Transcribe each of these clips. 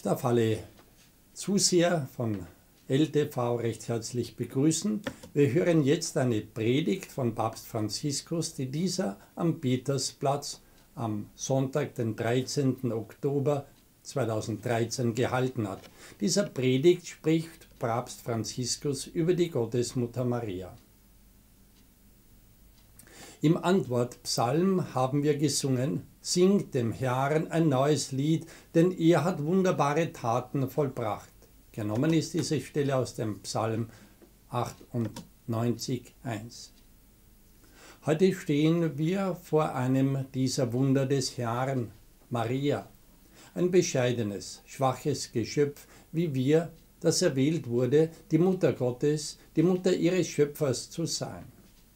darf alle Zuseher von LTV recht herzlich begrüßen. Wir hören jetzt eine Predigt von Papst Franziskus, die dieser am Petersplatz am Sonntag, den 13. Oktober 2013 gehalten hat. Dieser Predigt spricht Papst Franziskus über die Gottesmutter Maria. Im Antwortpsalm haben wir gesungen: Singt dem Herrn ein neues Lied, denn er hat wunderbare Taten vollbracht. Genommen ist diese Stelle aus dem Psalm 98,1. Heute stehen wir vor einem dieser Wunder des Herrn, Maria, ein bescheidenes, schwaches Geschöpf wie wir, das erwählt wurde, die Mutter Gottes, die Mutter ihres Schöpfers zu sein.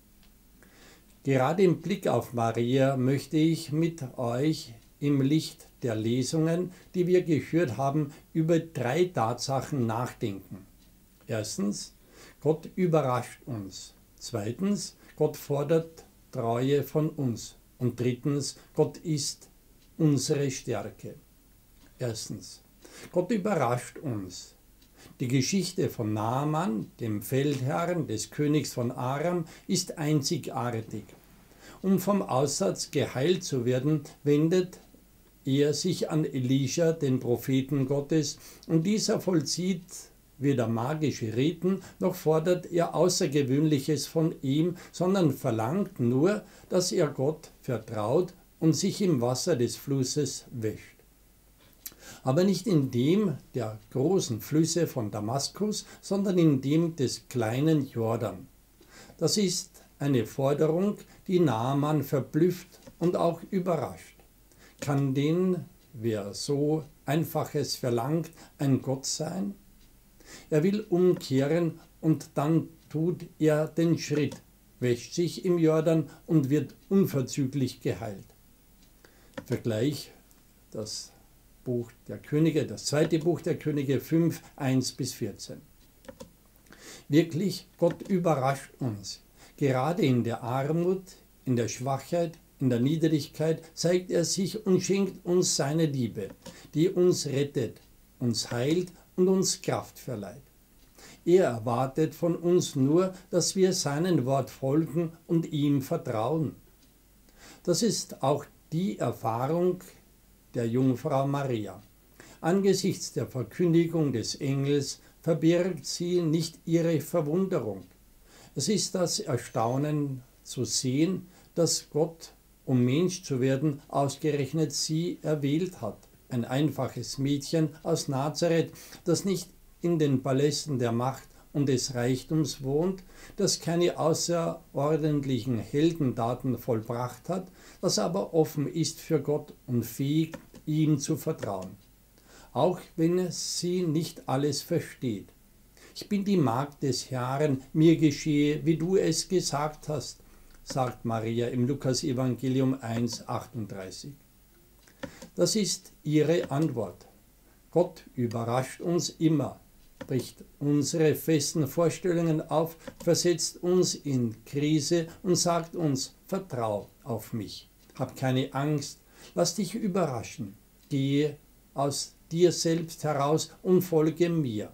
Gerade im Blick auf Maria möchte ich mit euch im Licht der Lesungen, die wir gehört haben, über 3 Tatsachen nachdenken. Erstens, Gott überrascht uns. Zweitens, Gott fordert Treue von uns. Und drittens, Gott ist unsere Stärke. Erstens, Gott überrascht uns. Die Geschichte von Naaman, dem Feldherrn des Königs von Aram, ist einzigartig. Um vom Aussatz geheilt zu werden, wendet er sich an Elisha, den Propheten Gottes, und dieser vollzieht weder magische Riten, noch fordert er Außergewöhnliches von ihm, sondern verlangt nur, dass er Gott vertraut und sich im Wasser des Flusses wäscht. Aber nicht in dem der großen Flüsse von Damaskus, sondern in dem des kleinen Jordan. Das ist eine Forderung, die Naaman verblüfft und auch überrascht. Kann denn, wer so Einfaches verlangt, ein Gott sein? Er will umkehren und dann tut er den Schritt, wäscht sich im Jordan und wird unverzüglich geheilt. Vergleich das Buch der Könige, das 2. Buch der Könige 5, 1-14. Wirklich, Gott überrascht uns. Gerade in der Armut, in der Schwachheit, in der Niedrigkeit zeigt er sich und schenkt uns seine Liebe, die uns rettet, uns heilt und uns Kraft verleiht. Er erwartet von uns nur, dass wir seinem Wort folgen und ihm vertrauen. Das ist auch die Erfahrung der Jungfrau Maria. Angesichts der Verkündigung des Engels verbirgt sie nicht ihre Verwunderung. Es ist das Erstaunen zu sehen, dass Gott, um Mensch zu werden, ausgerechnet sie erwählt hat. Ein einfaches Mädchen aus Nazareth, das nicht in den Palästen der Macht und des Reichtums wohnt, das keine außerordentlichen Heldentaten vollbracht hat, das aber offen ist für Gott und fähig, ihm zu vertrauen. Auch wenn sie nicht alles versteht. Ich bin die Magd des Herrn, mir geschehe, wie du es gesagt hast, sagt Maria im Lukas-Evangelium 1,38. Das ist ihre Antwort. Gott überrascht uns immer, bricht unsere festen Vorstellungen auf, versetzt uns in Krise und sagt uns: Vertrau auf mich, hab keine Angst, lass dich überraschen, gehe aus dir selbst heraus und folge mir.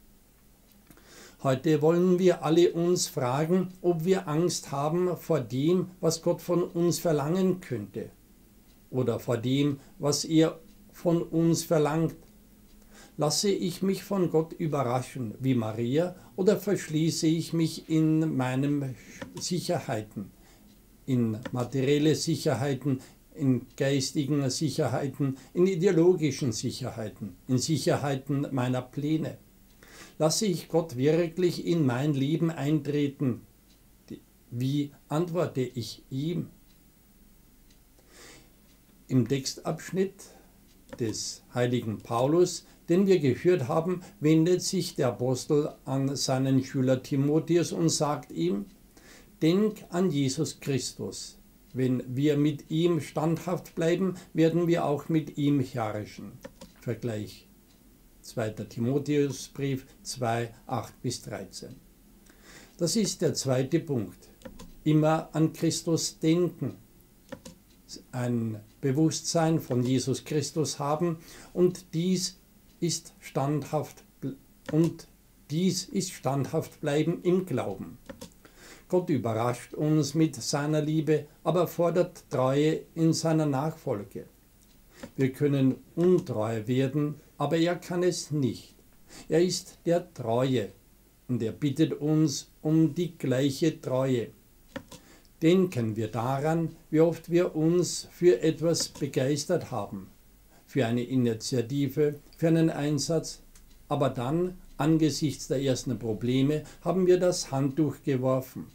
Heute wollen wir alle uns fragen, ob wir Angst haben vor dem, was Gott von uns verlangen könnte, oder vor dem, was er von uns verlangt. Lasse ich mich von Gott überraschen, wie Maria, oder verschließe ich mich in meinen Sicherheiten, in materielle Sicherheiten, in geistigen Sicherheiten, in ideologischen Sicherheiten, in Sicherheiten meiner Pläne? Lasse ich Gott wirklich in mein Leben eintreten? Wie antworte ich ihm? Im Textabschnitt des heiligen Paulus, den wir gehört haben, wendet sich der Apostel an seinen Schüler Timotheus und sagt ihm: Denk an Jesus Christus. Wenn wir mit ihm standhaft bleiben, werden wir auch mit ihm herrschen. Vergleich 2. Timotheusbrief 2, 8-13. Das ist der zweite Punkt. Immer an Christus denken. Ein Bewusstsein von Jesus Christus haben und dies ist dies ist standhaft bleiben im Glauben. Gott überrascht uns mit seiner Liebe, aber fordert Treue in seiner Nachfolge. Wir können untreu werden, aber er kann es nicht. Er ist der Treue und er bittet uns um die gleiche Treue. Denken wir daran, wie oft wir uns für etwas begeistert haben, für eine Initiative, für einen Einsatz, aber dann, angesichts der ersten Probleme, haben wir das Handtuch geworfen.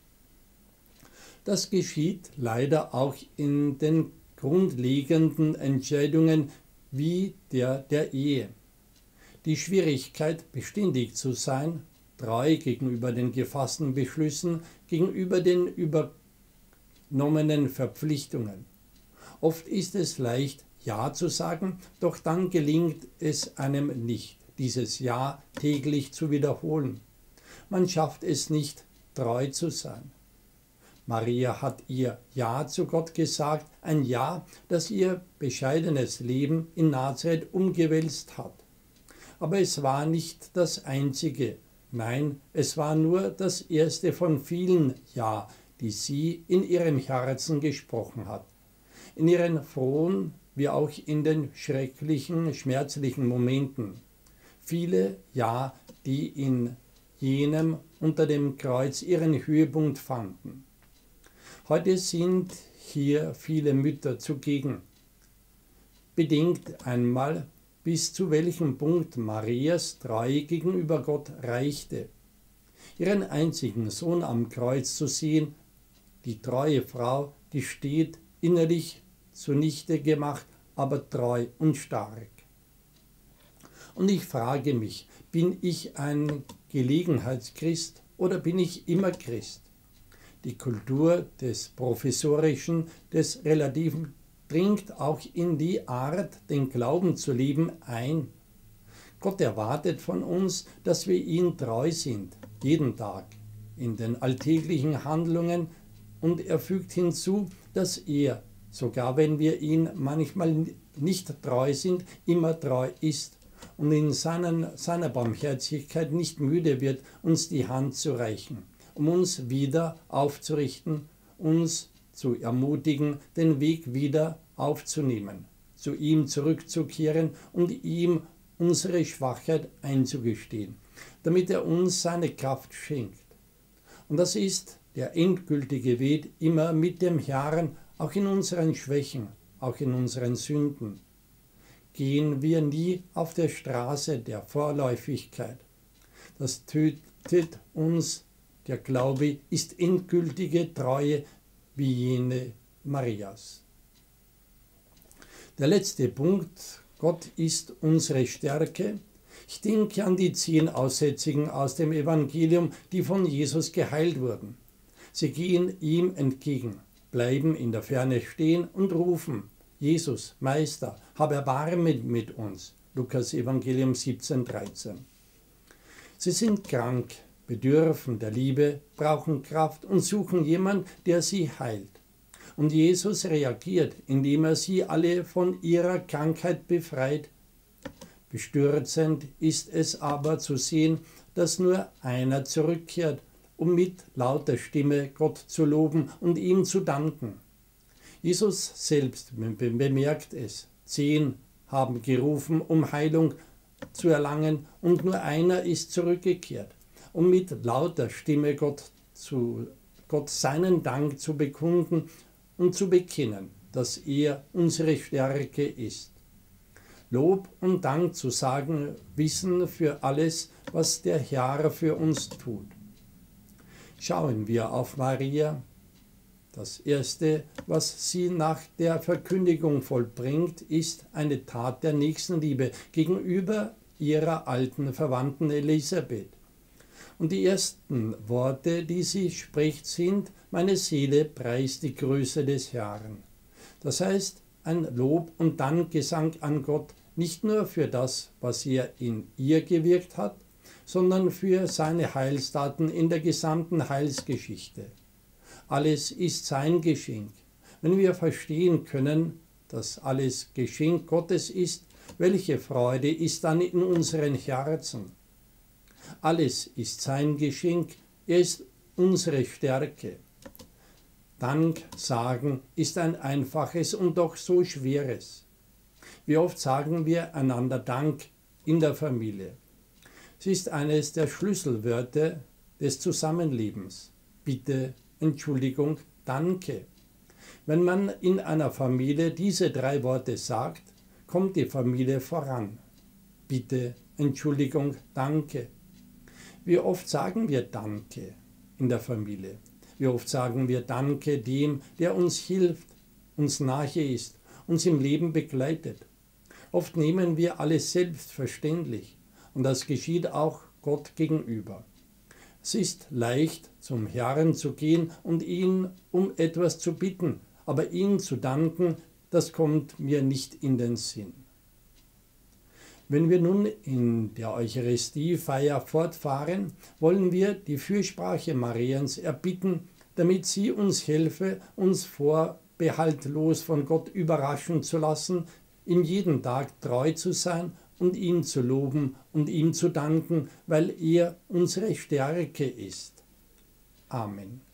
Das geschieht leider auch in den grundlegenden Entscheidungen wie der Ehe. Die Schwierigkeit, beständig zu sein, treu gegenüber den gefassten Beschlüssen, gegenüber den übernommenen Verpflichtungen. Oft ist es leicht, Ja zu sagen, doch dann gelingt es einem nicht, dieses Ja täglich zu wiederholen. Man schafft es nicht, treu zu sein. Maria hat ihr Ja zu Gott gesagt, ein Ja, das ihr bescheidenes Leben in Nazareth umgewälzt hat. Aber es war nicht das einzige, nein, es war nur das erste von vielen Ja, die sie in ihrem Herzen gesprochen hat. In ihren frohen wie auch in den schrecklichen, schmerzlichen Momenten. Viele Ja, die in jenem unter dem Kreuz ihren Höhepunkt fanden. Heute sind hier viele Mütter zugegen. Bedenkt einmal, bis zu welchem Punkt Marias Treue gegenüber Gott reichte. Ihren einzigen Sohn am Kreuz zu sehen, die treue Frau, die steht, innerlich zunichte gemacht, aber treu und stark. Und ich frage mich, bin ich ein Gelegenheitschrist oder bin ich immer Christ? Die Kultur des Professorischen, des Relativen dringt auch in die Art, den Glauben zu leben, ein. Gott erwartet von uns, dass wir ihm treu sind, jeden Tag, in den alltäglichen Handlungen, und er fügt hinzu, dass er, sogar wenn wir ihm manchmal nicht treu sind, immer treu ist und in seiner Barmherzigkeit nicht müde wird, uns die Hand zu reichen, um uns wieder aufzurichten, uns zu ermutigen, den Weg wieder aufzunehmen, zu ihm zurückzukehren und ihm unsere Schwachheit einzugestehen, damit er uns seine Kraft schenkt. Und das ist der endgültige Weg immer mit dem Herrn, auch in unseren Schwächen, auch in unseren Sünden. Gehen wir nie auf der Straße der Vorläufigkeit. Das tötet uns. Der Glaube ist endgültige Treue wie jene Marias. Der letzte Punkt, Gott ist unsere Stärke. Ich denke an die 10 Aussätzigen aus dem Evangelium, die von Jesus geheilt wurden. Sie gehen ihm entgegen, bleiben in der Ferne stehen und rufen: Jesus, Meister, hab Erbarmen mit uns. Lukas Evangelium 17,13. Sie sind krank, bedürfen der Liebe, brauchen Kraft und suchen jemanden, der sie heilt. Und Jesus reagiert, indem er sie alle von ihrer Krankheit befreit. Bestürzend ist es aber zu sehen, dass nur einer zurückkehrt, um mit lauter Stimme Gott zu loben und ihm zu danken. Jesus selbst bemerkt es. 10 haben gerufen, um Heilung zu erlangen, und nur einer ist zurückgekehrt, um mit lauter Stimme Gott seinen Dank zu bekunden und zu bekennen, dass er unsere Stärke ist. Lob und Dank zu sagen, Wissen für alles, was der Herr für uns tut. Schauen wir auf Maria. Das Erste, was sie nach der Verkündigung vollbringt, ist eine Tat der Nächstenliebe gegenüber ihrer alten Verwandten Elisabeth. Und die ersten Worte, die sie spricht, sind: Meine Seele preist die Größe des Herrn. Das heißt, ein Lob und Dankgesang an Gott, nicht nur für das, was er in ihr gewirkt hat, sondern für seine Heilstaten in der gesamten Heilsgeschichte. Alles ist sein Geschenk. Wenn wir verstehen können, dass alles Geschenk Gottes ist, welche Freude ist dann in unseren Herzen? Alles ist sein Geschenk, er ist unsere Stärke. Dank sagen ist ein einfaches und doch so schweres. Wie oft sagen wir einander Dank in der Familie? Es ist eines der Schlüsselwörter des Zusammenlebens. Bitte, Entschuldigung, Danke. Wenn man in einer Familie diese 3 Worte sagt, kommt die Familie voran. Bitte, Entschuldigung, Danke. Wie oft sagen wir Danke in der Familie? Wie oft sagen wir Danke dem, der uns hilft, uns nahe ist, uns im Leben begleitet? Oft nehmen wir alles selbstverständlich und das geschieht auch Gott gegenüber. Es ist leicht, zum Herrn zu gehen und ihn um etwas zu bitten, aber ihm zu danken, das kommt mir nicht in den Sinn. Wenn wir nun in der Eucharistiefeier fortfahren, wollen wir die Fürsprache Mariens erbitten, damit sie uns helfe, uns vorbehaltlos von Gott überraschen zu lassen, ihm jeden Tag treu zu sein und ihn zu loben und ihm zu danken, weil er unsere Stärke ist. Amen.